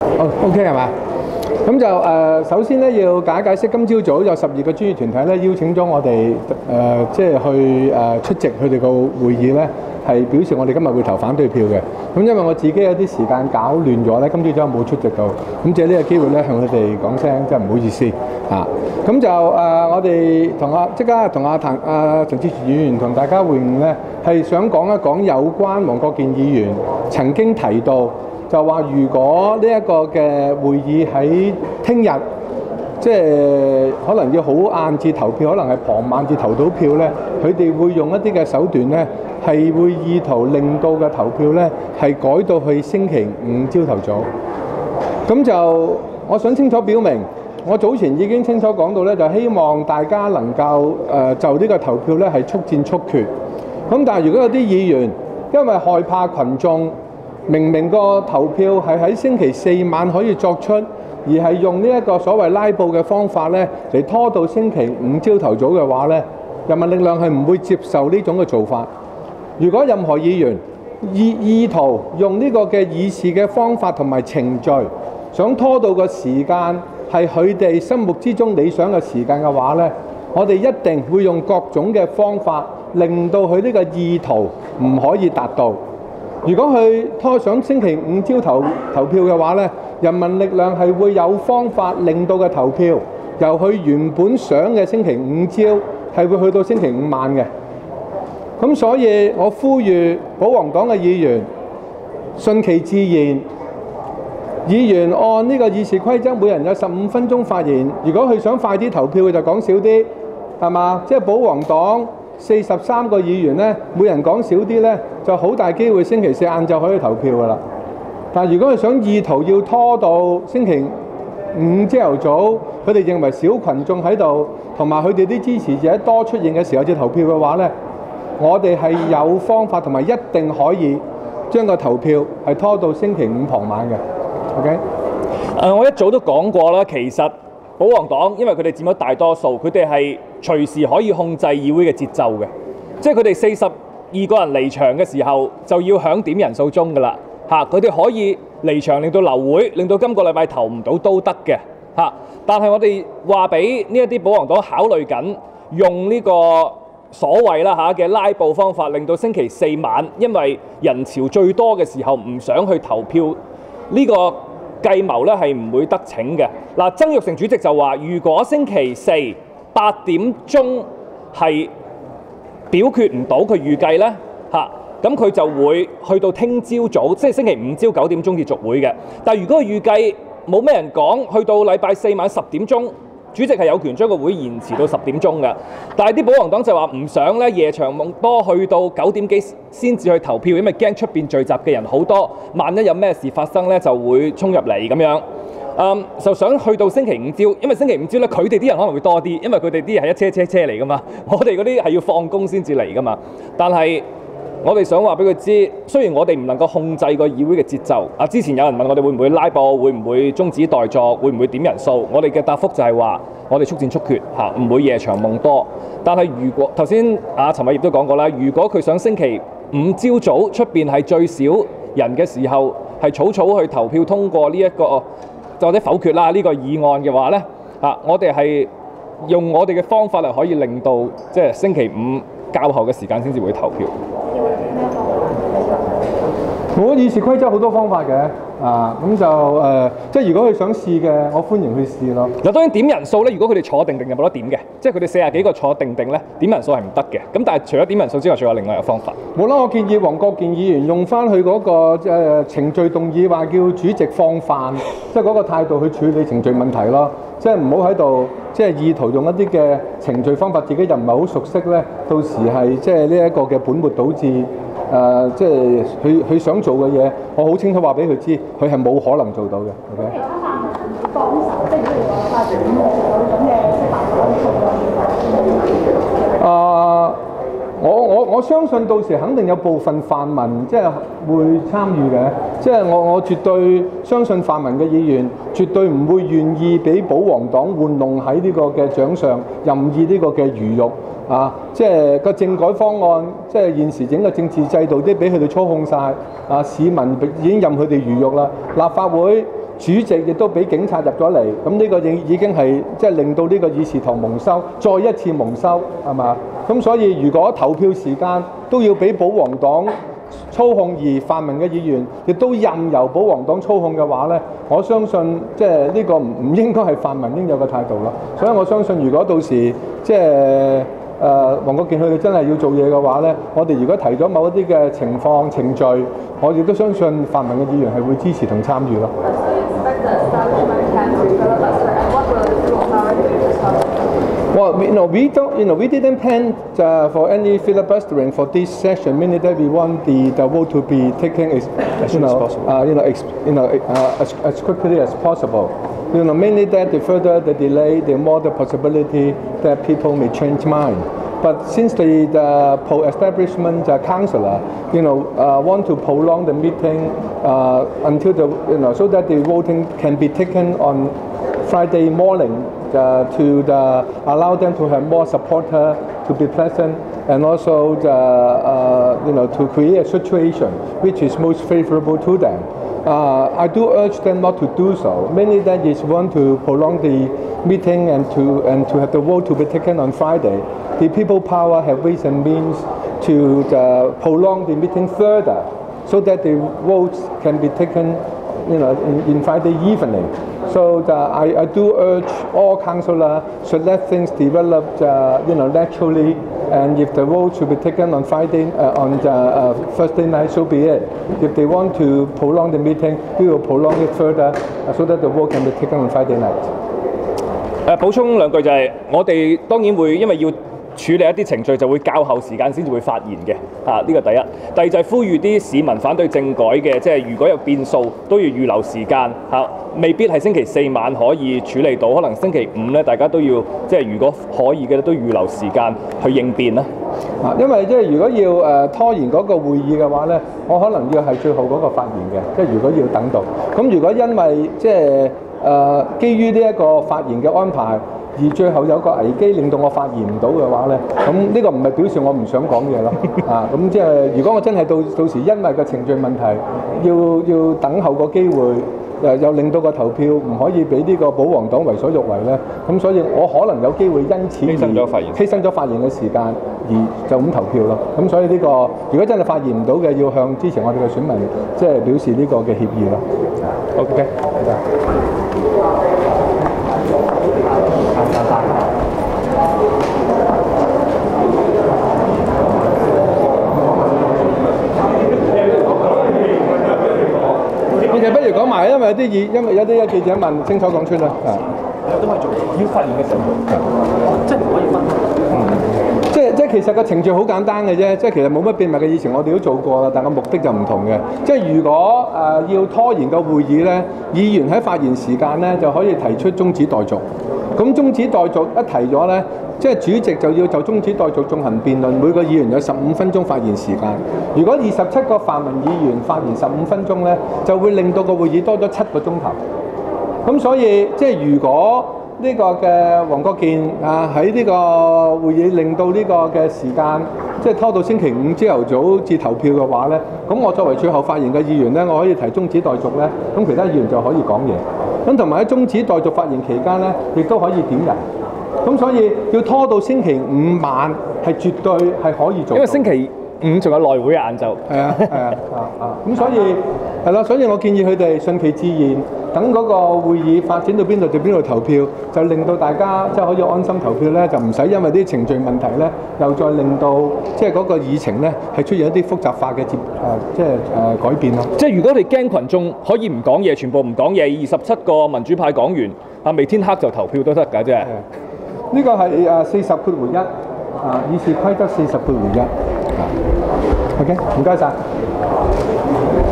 哦，OK 係嘛？咁就首先咧要解釋，今朝早有12個專業團體咧邀請咗我哋即係去出席佢哋個會議咧，係表示我哋今日會投反對票嘅。咁因為我自己有啲時間搞亂咗咧，今朝早冇出席到，咁借呢個機會咧向佢哋講聲，真係唔好意思啊。咁就我哋即刻同陳志全議員同大家會晤咧，係想講一講有關黃國健議員曾經提到。就話如果呢一個嘅會議喺聽日，即係可能要好晏至投票，可能係傍晚至投到票咧，佢哋會用一啲嘅手段咧，係會意圖令到嘅投票咧係改到去星期五朝頭早。咁就我想清楚表明，我早前已經清楚講到咧，就希望大家能夠就呢個投票咧係速戰速決。咁但係如果有啲議員因為害怕群眾，明明個投票係喺星期四晚可以作出，而係用呢一個所謂拉布嘅方法咧嚟拖到星期五朝頭早嘅話咧，人民力量係唔會接受呢種嘅做法。如果任何議員意圖用呢個嘅議事嘅方法同埋程序，想拖到個時間係佢哋心目之中理想嘅時間嘅話咧，我哋一定會用各種嘅方法，令到佢呢個意圖唔可以達到。如果佢拖上星期五朝投票嘅話咧，人民力量係會有方法令到嘅投票由佢原本想嘅星期五朝係會去到星期五晚嘅。咁所以我呼籲保皇黨嘅議員順其自然，議員按呢個議事規則，每人有15分鐘發言。如果佢想快啲投票，佢就講少啲，係嘛？即係保皇黨43個議員咧，每人講少啲咧，就好大機會星期四晏晝可以投票㗎啦。但係如果佢想意圖要拖到星期五朝頭早，佢哋認為小群眾喺度，同埋佢哋啲支持者多出現嘅時候至投票嘅話咧，我哋係有方法同埋一定可以將個投票係拖到星期五傍晚嘅。OK？ 我一早都講過啦，其實保皇黨因為佢哋佔咗大多數，佢哋係隨時可以控制議會嘅節奏嘅，即係佢哋42個人離場嘅時候就要響點人數鐘㗎啦嚇，佢哋可以離場令到流會，令到今個禮拜投唔到都得嘅嚇。但係我哋話俾呢一啲保皇黨考慮緊用呢個所謂啦嚇嘅拉布方法，令到星期四晚因為人潮最多嘅時候唔想去投票，呢個計謀咧係唔會得逞嘅。嗱，曾鈺成主席就話，如果星期四8點鐘係表決唔到，佢預計咧嚇，咁佢就會去到聽朝早，即係星期五朝9點鐘至續會嘅。但係如果佢預計冇咩人講，去到禮拜四晚10點鐘，主席係有權將個會延遲到10點鐘嘅。但係啲保皇黨就話唔想咧夜長夢多，去到9點幾先至去投票，因為驚出邊聚集嘅人好多，萬一有咩事發生咧就會衝入嚟咁樣。就想去到星期五朝，因為星期五朝咧，佢哋啲人可能會多啲，因為佢哋啲係一車嚟噶嘛，我哋嗰啲係要放工先至嚟噶嘛。但係我哋想話俾佢知，雖然我哋唔能夠控制個議會嘅節奏，之前有人問我哋會唔會拉布，會唔會中止待續，會唔會點人數，我哋嘅答覆就係話，我哋速戰速決嚇，唔會夜長夢多。但係如果頭先陳偉業都講過啦，如果佢想星期五朝早出邊係最少人嘅時候，係草去投票通過呢一個或者否決啦呢個議案嘅話咧，我哋係用我哋嘅方法嚟可以令到即係星期五較後嘅時間先至會投票。 我議事規則好多方法嘅，咁就即係如果佢想試嘅，我歡迎去試咯。 嗱，當然點人數咧，如果佢哋坐定就冇得點嘅，即係佢哋40幾個坐定咧，點人數係唔得嘅。咁但係除咗點人數之外，仲有另外一個方法。冇啦， 我建議黃國健議員用翻佢嗰個程序動議，話叫主席放飯，即係嗰個態度去處理程序問題咯。即係唔好喺度即係意圖用一啲嘅程序方法，自己又唔係好熟悉咧，到時係即係呢一個嘅本末倒置。即係佢想做嘅嘢，我好清楚話俾佢知，佢係冇可能做到嘅。OK。 其他泛民幫手，即係如果話發展有種嘅即係辦法我相信到時肯定有部分泛民即係會參與嘅，即係我絕對相信泛民嘅議員絕對唔會願意俾保皇黨玩弄喺呢個嘅掌上，任意呢個嘅魚肉。即係個政改方案，即係現時整個政治制度都俾佢哋操控晒。市民已經任佢哋魚肉啦。立法會主席亦都俾警察入咗嚟，咁呢個已經係即係令到呢個議事堂蒙羞，再一次蒙羞，係嘛？咁所以如果投票時間都要俾保皇黨操控，而泛民嘅議員亦都任由保皇黨操控嘅話咧，我相信即係呢個唔應該係泛民應有嘅態度咯。所以我相信，如果到時即係黃國健佢哋真係要做嘢嘅話咧，我哋如果提咗某一啲嘅情況程序，我亦都相信泛民嘅議員係會支持同參與咯。Well, we didn't plan for any filibustering for this session. Meaning that we want the vote to be taken as quickly as possible. Mainly that the further the delay, the more the possibility that people may change mind. But since the pro-establishment councillor, want to prolong the meeting until so that the voting can be taken on Friday morning to allow them to have more supporter to be present, and also to create a situation which is most favorable to them. I do urge them not to do so. Mainly that is want to prolong the meeting and to have the vote to be taken on Friday. The people power have ways and means to prolong the meeting further, so that the votes can be taken, in Friday evening. So I do urge all councillors should let things develop, naturally. And if the vote should be taken on Friday, on Thursday night, so be it. If they want to prolong the meeting, we will prolong it further, so that the vote can be taken on Friday night. 補充兩句就係，我哋當然會因為要處理一啲程序，就會較後時間先至會發言嘅。呢個第一。第二就係呼籲啲市民反對政改嘅，即係如果有變數都要預留時間未必係星期四晚可以處理到，可能星期五咧，大家都要即係如果可以嘅都預留時間去應變啦。 因為即係如果要拖延嗰個會議嘅話咧，我可能要係最後嗰個發言嘅，即係如果要等到。咁如果因為即係基於呢一個發言嘅安排，而最後有個危機令到我發言唔到嘅話咧，咁呢個唔係表示我唔想講嘢咯。咁即係如果我真係到時因為個程序問題要等候個機會，又令到個投票唔可以俾呢個保皇黨為所欲為咧，咁所以我可能有機會因此犧牲咗發言嘅時間，而就咁投票咯。咁所以呢個如果真係發言唔到嘅，要向支持我哋嘅選民即係表示呢個嘅協議咯。OK。不如講埋，因為有啲記者問，清楚講出啦。 都係做要發言嘅時候，即係唔可以分。 即係其實個程序好簡單嘅啫，即係其實冇乜秘密嘅。以前我哋都做過啦，但個目的就唔同嘅。即係如果要拖延個會議咧，議員喺發言時間咧就可以提出中止待續。咁中止待續一提咗咧，即係主席就要就中止待續進行辯論，每個議員有15分鐘發言時間。如果27個泛民議員發言15分鐘咧，就會令到個會議多咗7個鐘頭。咁所以即係如果呢個嘅黃國健喺呢個會議令到呢個嘅時間即係拖到星期五朝頭早至投票嘅話咧，咁我作為最後發言嘅議員咧，我可以提中止待續咧，咁其他議員就可以講嘢。咁同埋喺中止待續發言期間咧，亦都可以點人。咁所以要拖到星期五晚係絕對係可以做到。 因為星期五仲有內會晏晝。 咁所以係啦，所以我建議佢哋順其自然，等嗰個會議發展到邊度就邊度投票，就令到大家即係可以安心投票咧，就唔使因為啲程序問題咧，又再令到即係嗰個議程咧係出現一啲複雜化嘅改變咯。 即係如果你驚群眾可以唔講嘢，全部唔講嘢，27個民主派講完，未天黑就投票都得㗎啫。 呢個係40.1議事規則40.1。OK，唔該晒。